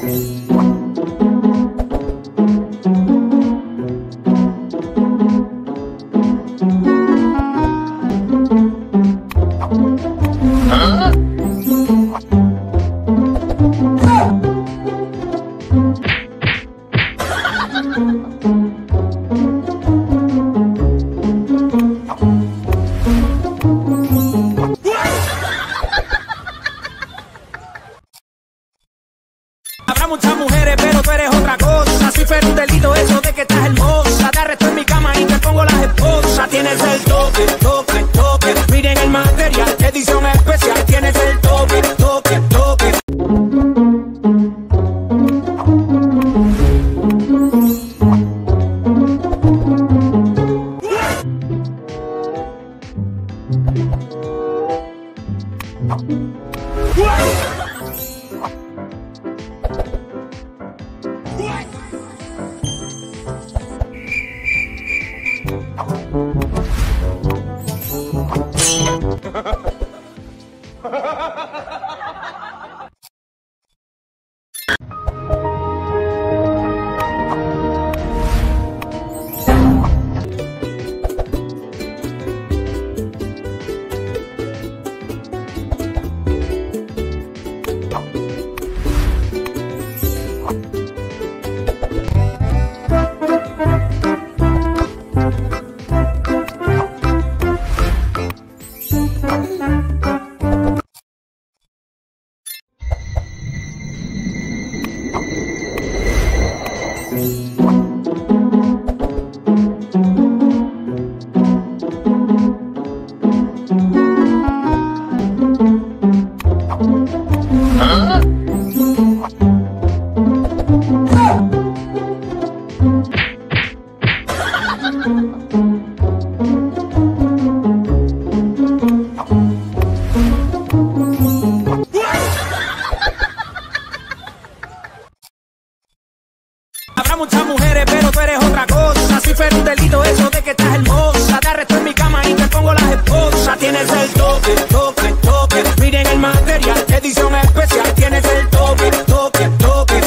Habrá muchas mujeres, pero tú eres otra cosa. Si fuera un delito eso de que estás hermosa, te arresto en mi cama y te pongo las esposas. Tienes el toque, toque, toque. Miren el material, edición especial. Tienes el toque, toque, toque. Habrá muchas mujeres, pero tú eres otra cosa. Si fuera un delito eso de que estás hermosa, te arresto en mi cama y te pongo las esposas. Tienes el toque, toque, toque. Miren el material, edición especial. Tienes el toque, toque, toque.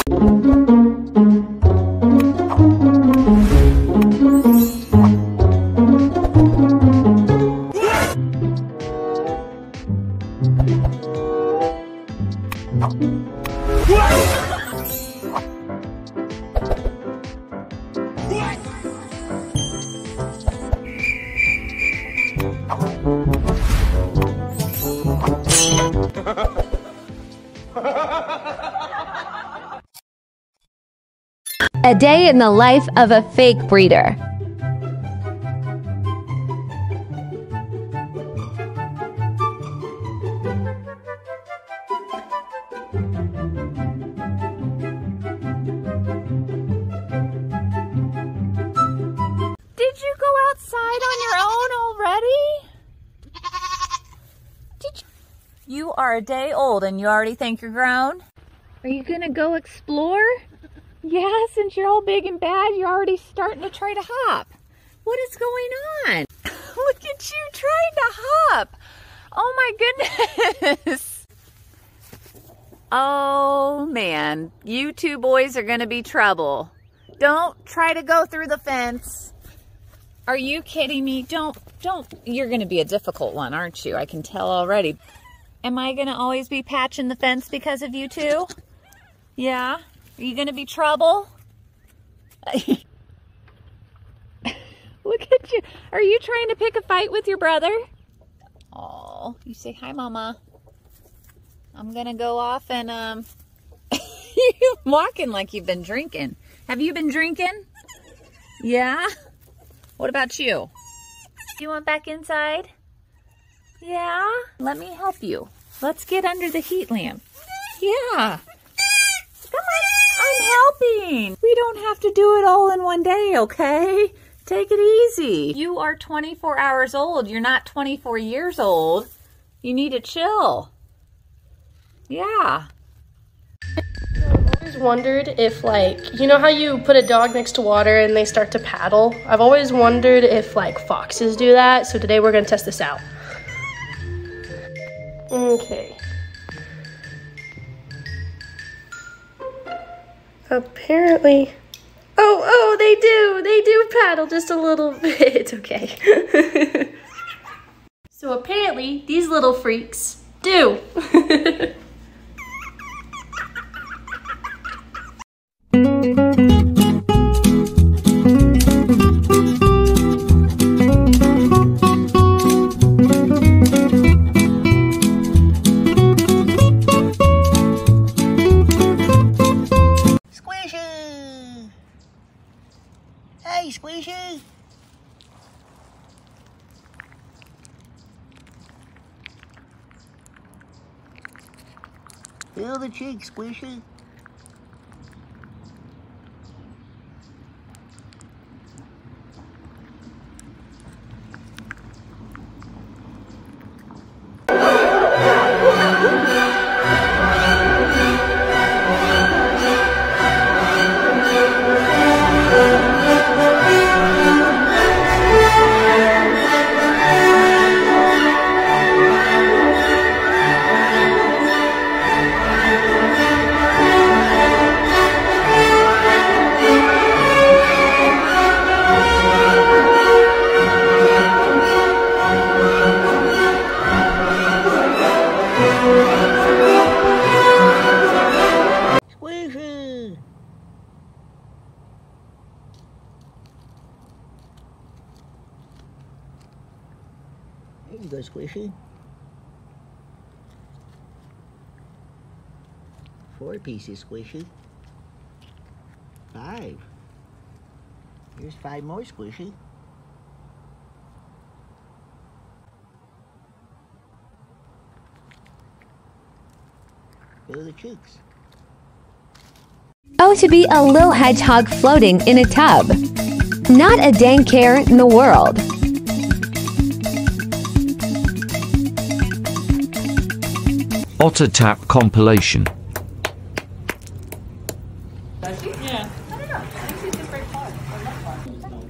A day in the life of a fake breeder. Did you go outside on your own already? You are a day old and you already think you're grown? Are you gonna go explore? Yeah, since you're all big and bad, you're already starting to try to hop. What is going on? Look at you trying to hop. Oh my goodness. Oh man, you two boys are gonna be trouble. Don't try to go through the fence. Are you kidding me? Don't. You're gonna be a difficult one, aren't you? I can tell already. Am I gonna always be patching the fence because of you two? Yeah? Are you gonna be trouble? Look at you. Are you trying to pick a fight with your brother? Oh, you say hi, Mama. I'm gonna go off and you're walking like you've been drinking. Have you been drinking? Yeah? What about you? You want back inside? Yeah? Let me help you. Let's get under the heat lamp. Yeah. Come on, I'm helping. We don't have to do it all in one day, okay? Take it easy. You are 24 hours old. You're not 24 years old. You need to chill. Yeah. I've always wondered if, like, you know how you put a dog next to water and they start to paddle? I've always wondered if, like, foxes do that. So today we're gonna test this out. Okay. Apparently. Oh, they do paddle just a little bit. Okay. So apparently these little freaks do. Squishy! Hey, Squishy! Feel the cheek, Squishy. Squishy! There you go, Squishy. 4 pieces, Squishy. 5. Here's 5 more, Squishy. Feel the cheeks. Oh, to be a little hedgehog floating in a tub. Not a dang care in the world. Otter Tap compilation. Yeah. I don't know. I think she's just very fun. I love fun.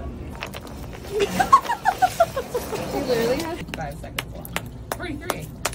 She literally has 5 seconds left. 43.